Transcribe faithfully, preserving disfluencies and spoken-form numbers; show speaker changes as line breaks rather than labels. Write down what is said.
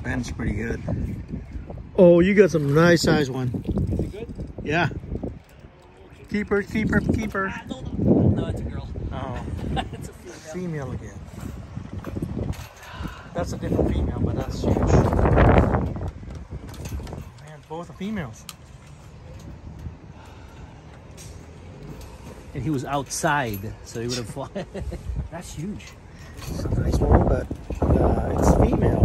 Ben's pretty good. Oh, you got some nice size one.
Is it good?
Yeah. Keeper, keeper, keeper.
Ah, no, no. No, it's a girl.
Oh.
It's a female.
Female again. That's a different female, but that's huge. Man, both are females.
And he was outside, so he would have fly. That's huge.
It's a nice one, but uh, it's female.